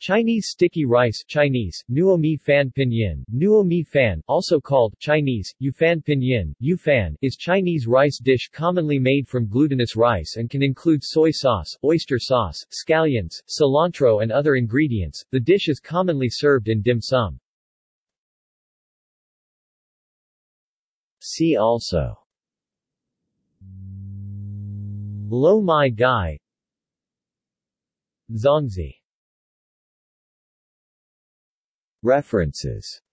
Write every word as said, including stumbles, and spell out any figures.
Chinese sticky rice Chinese, nuo mi fan pinyin, nuo mi fan, also called Chinese, yufan pinyin, yufan, is Chinese rice dish commonly made from glutinous rice and can include soy sauce, oyster sauce, scallions, cilantro and other ingredients. The dish is commonly served in dim sum. See also: Lo mai gai, Zongzi. References